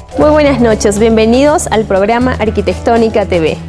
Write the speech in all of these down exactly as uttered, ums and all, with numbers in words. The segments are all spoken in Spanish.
Muy buenas noches, bienvenidos al programa Arquitectónica T V.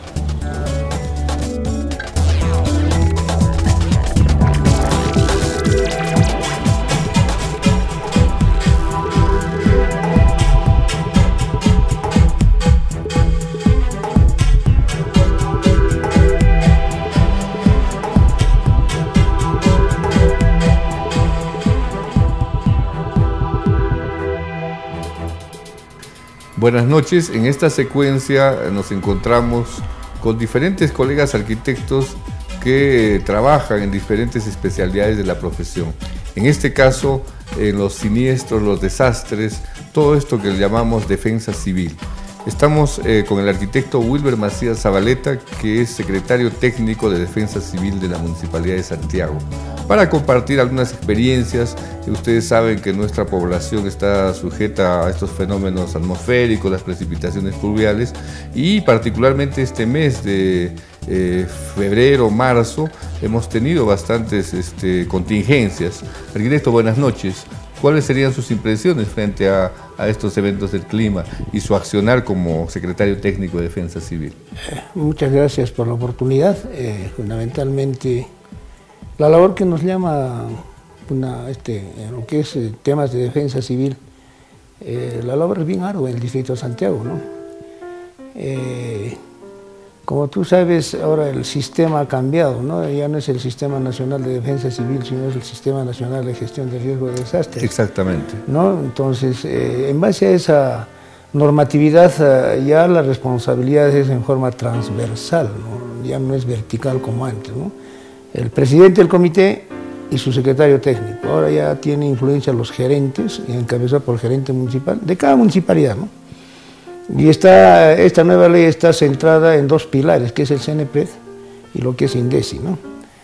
Buenas noches, en esta secuencia nos encontramos con diferentes colegas arquitectos que trabajan en diferentes especialidades de la profesión. En este caso, en los siniestros, los desastres, todo esto que llamamos defensa civil. Estamos eh, con el arquitecto Wilber Macías Zabaleta, que es secretario técnico de Defensa Civil de la Municipalidad de Santiago, para compartir algunas experiencias. Ustedes saben que nuestra población está sujeta a estos fenómenos atmosféricos, las precipitaciones pluviales, y particularmente este mes de eh, febrero, marzo, hemos tenido bastantes este, contingencias. Arquitecto, buenas noches. ¿Cuáles serían sus impresiones frente a, a estos eventos del clima y su accionar como secretario técnico de Defensa Civil? Muchas gracias por la oportunidad. Eh, fundamentalmente, la labor que nos llama una, este, lo que es eh, temas de defensa civil, eh, la labor es bien ardua en el distrito de Santiago, ¿no? Eh, como tú sabes, ahora el sistema ha cambiado, ¿no? Ya no es el Sistema Nacional de Defensa Civil, sino es el Sistema Nacional de Gestión de Riesgo de Desastres. Exactamente. ¿No? Entonces, eh, en base a esa normatividad, eh, ya la responsabilidad es en forma transversal, ¿no? Ya no es vertical como antes, ¿no? El presidente del comité y su secretario técnico. Ahora ya tiene influencia los gerentes, encabezados por el gerente municipal, de cada municipalidad, ¿no? Y esta, esta nueva ley está centrada en dos pilares, que es el CENEPRED y lo que es INDECI, ¿no?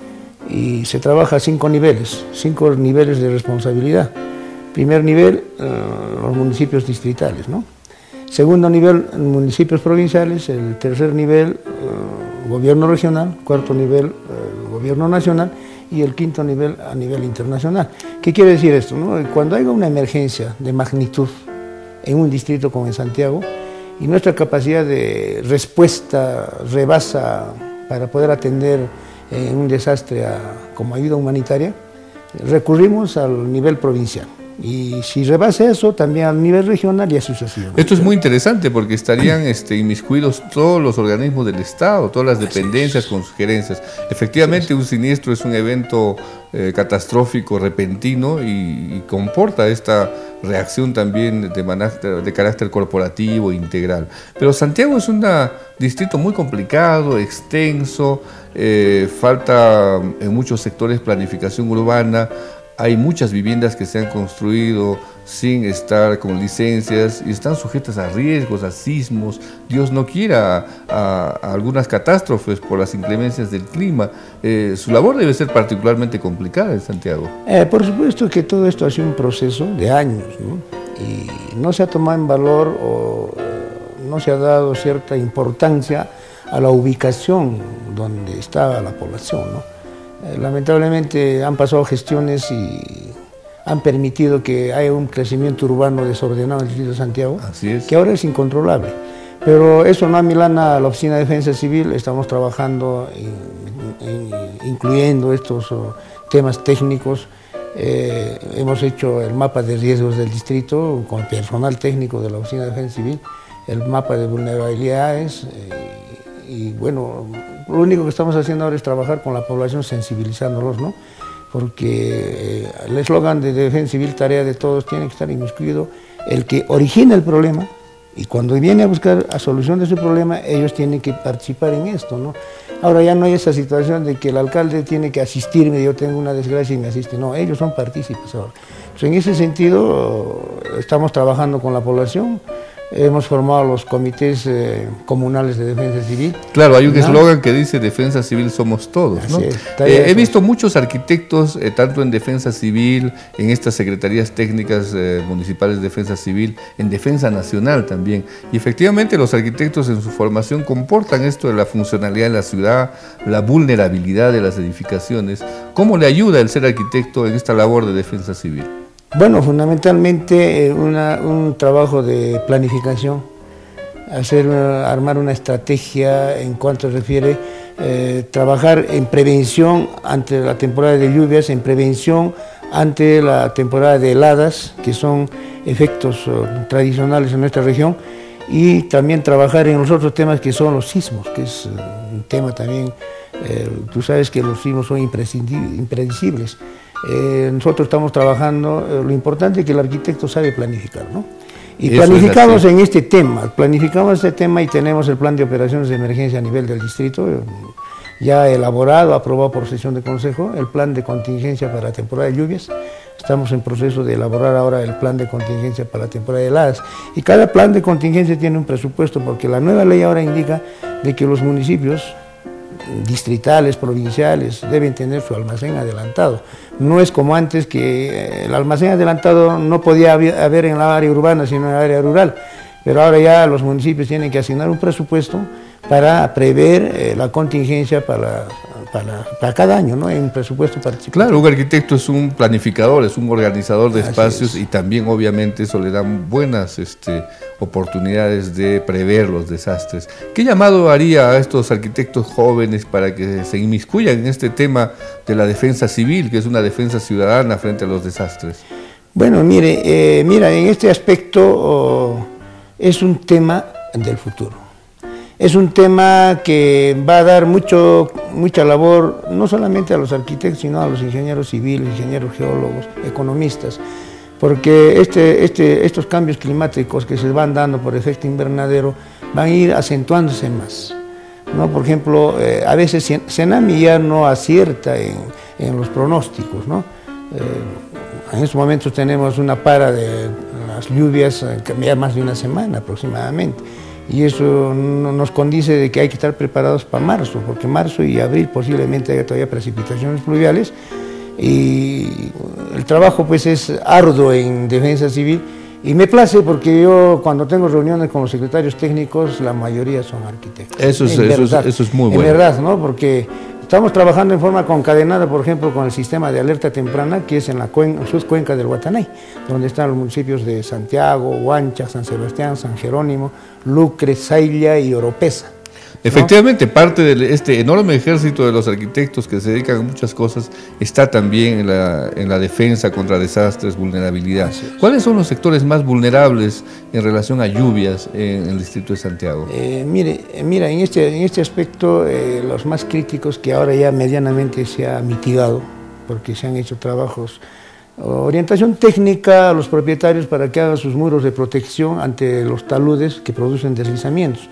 Y se trabaja a cinco niveles, cinco niveles de responsabilidad. Primer nivel, uh, los municipios distritales, ¿no? Segundo nivel, municipios provinciales. El tercer nivel, uh, gobierno regional. Cuarto nivel, uh, gobierno nacional. Y el quinto nivel a nivel internacional. ¿Qué quiere decir esto, no? Cuando haya una emergencia de magnitud en un distrito como en Santiago, y nuestra capacidad de respuesta rebasa para poder atender en un desastre a, como ayuda humanitaria, recurrimos al nivel provincial. Y si rebasa eso, también al nivel regional y así sucesivamente. Esto es muy interesante porque estarían este, inmiscuidos todos los organismos del Estado, todas las dependencias con sus gerencias. Efectivamente, un siniestro es un evento eh, catastrófico, repentino, y, y comporta esta reacción también de, manáster, de carácter corporativo, integral. Pero Santiago es un distrito muy complicado, extenso, eh, falta en muchos sectores planificación urbana. Hay muchas viviendas que se han construido sin estar con licencias y están sujetas a riesgos, a sismos, Dios no quiera, a, a algunas catástrofes por las inclemencias del clima. Eh, su labor debe ser particularmente complicada en Santiago. Eh, por supuesto que todo esto ha sido un proceso de años, ¿no? Y no se ha tomado en valor o eh, no se ha dado cierta importancia a la ubicación donde está la población, ¿no? Lamentablemente han pasado gestiones y han permitido que haya un crecimiento urbano desordenado en el distrito de Santiago, Así es. que ahora es incontrolable. Pero eso no amilana a la Oficina de Defensa Civil. Estamos trabajando, en, en, incluyendo estos uh, temas técnicos. Eh, hemos hecho el mapa de riesgos del distrito con personal técnico de la Oficina de Defensa Civil, el mapa de vulnerabilidades, eh, y bueno, lo único que estamos haciendo ahora es trabajar con la población sensibilizándolos, ¿no? Porque eh, el eslogan de Defensa Civil, tarea de todos, tiene que estar inmiscuido el que origina el problema, y cuando viene a buscar la solución de su problema, ellos tienen que participar en esto, ¿no? Ahora ya no hay esa situación de que el alcalde tiene que asistirme, yo tengo una desgracia y me asiste. No, ellos son partícipes ahora. Entonces, en ese sentido, estamos trabajando con la población. Hemos formado los comités eh, comunales de defensa civil. Claro, hay un eslogan ¿no? que dice defensa civil somos todos, ¿no? Es, eh, he visto muchos arquitectos, eh, tanto en defensa civil, en estas secretarías técnicas eh, municipales de defensa civil, en defensa nacional también. Y efectivamente los arquitectos en su formación comportan esto de la funcionalidad de la ciudad, la vulnerabilidad de las edificaciones. ¿Cómo le ayuda el ser arquitecto en esta labor de defensa civil? Bueno, fundamentalmente eh, una, un trabajo de planificación, hacer una, armar una estrategia en cuanto se refiere eh, trabajar en prevención ante la temporada de lluvias, en prevención ante la temporada de heladas, que son efectos uh, tradicionales en nuestra región, y también trabajar en los otros temas que son los sismos, que es uh, un tema también, eh, tú sabes que los sismos son impredecibles. Eh, nosotros estamos trabajando, eh, lo importante es que el arquitecto sabe planificar, ¿no? Y Eso planificamos en este tema, planificamos este tema y tenemos el plan de operaciones de emergencia a nivel del distrito, eh, ya elaborado, aprobado por sesión de consejo, el plan de contingencia para la temporada de lluvias. Estamos en proceso de elaborar ahora el plan de contingencia para la temporada de heladas. Y cada plan de contingencia tiene un presupuesto, porque la nueva ley ahora indica de que los municipios distritales, provinciales, deben tener su almacén adelantado. No es como antes, que el almacén adelantado no podía haber en la área urbana, sino en la área rural. Pero ahora ya los municipios tienen que asignar un presupuesto para prever eh, la contingencia para, para, para cada año, ¿no? En presupuesto participativo. Claro, un arquitecto es un planificador, es un organizador de espacios y también obviamente eso le da buenas este, oportunidades de prever los desastres. ¿Qué llamado haría a estos arquitectos jóvenes para que se inmiscuyan en este tema de la defensa civil, que es una defensa ciudadana frente a los desastres? Bueno, mire, eh, mira, en este aspecto oh, es un tema del futuro. Es un tema que va a dar mucho, mucha labor, no solamente a los arquitectos, sino a los ingenieros civiles, ingenieros geólogos, economistas, porque este, este, estos cambios climáticos que se van dando por efecto invernadero van a ir acentuándose más, ¿no? Por ejemplo, eh, a veces Senami ya no acierta en, en los pronósticos, ¿no? Eh, en estos momentos tenemos una para de las lluvias ya más de una semana aproximadamente. Y eso nos condice de que hay que estar preparados para marzo, porque marzo y abril posiblemente haya todavía precipitaciones pluviales, y el trabajo pues es arduo en defensa civil, y me place porque yo cuando tengo reuniones con los secretarios técnicos, la mayoría son arquitectos. Eso es, eso es, eso es muy bueno. En verdad, ¿no? Porque estamos trabajando en forma concadenada, por ejemplo, con el sistema de alerta temprana, que es en la cuenca, subcuenca del Guatanay, donde están los municipios de Santiago, Huancha, San Sebastián, San Jerónimo, Lucre, Sailla y Oropesa. Efectivamente, ¿no? Parte de este enorme ejército de los arquitectos que se dedican a muchas cosas está también en la, en la defensa contra desastres, vulnerabilidad. ¿Cuáles son los sectores más vulnerables en relación a lluvias en el distrito de Santiago? Eh, mire, mira, en este, en este aspecto, eh, los más críticos, que ahora ya medianamente se ha mitigado, porque se han hecho trabajos, orientación técnica a los propietarios para que hagan sus muros de protección ante los taludes que producen deslizamientos.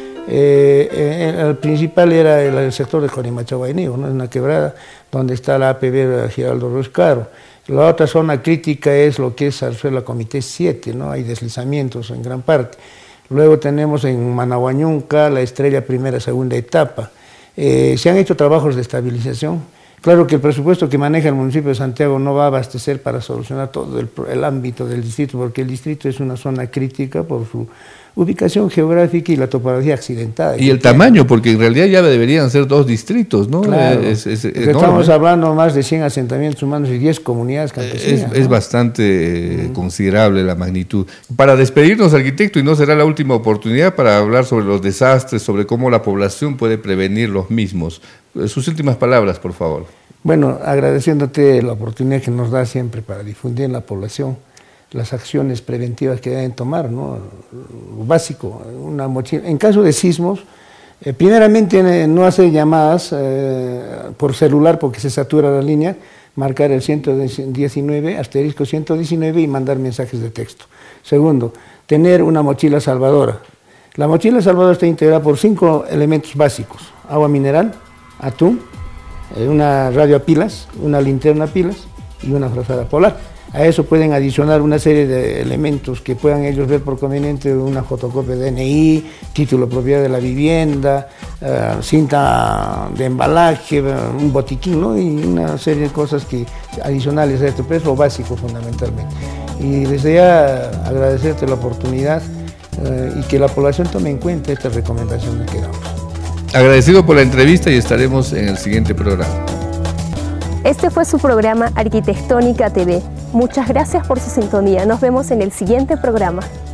Eh, eh, el principal era el, el sector de Jonimachahuaynigo, ¿no? Es una quebrada donde está la A P B Giraldo Ruiz Caro. La otra zona crítica es lo que es Zarzuela Comité siete, ¿no? Hay deslizamientos en gran parte. Luego tenemos en Manahuañunca la Estrella primera, segunda etapa. Eh, se han hecho trabajos de estabilización. Claro que el presupuesto que maneja el municipio de Santiago no va a abastecer para solucionar todo el, el ámbito del distrito, porque el distrito es una zona crítica por su ubicación geográfica y la topografía accidentada. Y el tamaño, porque en realidad ya deberían ser dos distritos, ¿no? Claro, es, es, es estamos hablando más de cien asentamientos humanos y diez comunidades campesinas. Es, ¿no? es bastante mm. considerable la magnitud. Para despedirnos, arquitecto, y no será la última oportunidad para hablar sobre los desastres, sobre cómo la población puede prevenir los mismos. Sus últimas palabras, por favor. Bueno, agradeciéndote la oportunidad que nos da siempre para difundir en la población las acciones preventivas que deben tomar, ¿no? Lo básico, una mochila. En caso de sismos, eh, primeramente eh, no hacer llamadas eh, por celular porque se satura la línea, marcar el ciento diecinueve, asterisco ciento diecinueve y mandar mensajes de texto. Segundo, tener una mochila salvadora. La mochila salvadora está integrada por cinco elementos básicos: agua mineral, atún, eh, una radio a pilas, una linterna a pilas y una frazada polar. A eso pueden adicionar una serie de elementos que puedan ellos ver por conveniente: una fotocopia de D N I, título de propiedad de la vivienda, uh, cinta de embalaje, un botiquín, ¿no? Y una serie de cosas que adicionales a esto, pero es lo básico fundamentalmente. Y desde ya agradecerte la oportunidad uh, y que la población tome en cuenta estas recomendaciones que damos. Agradecido por la entrevista y estaremos en el siguiente programa. Este fue su programa Arquitectónica T V. Muchas gracias por su sintonía. Nos vemos en el siguiente programa.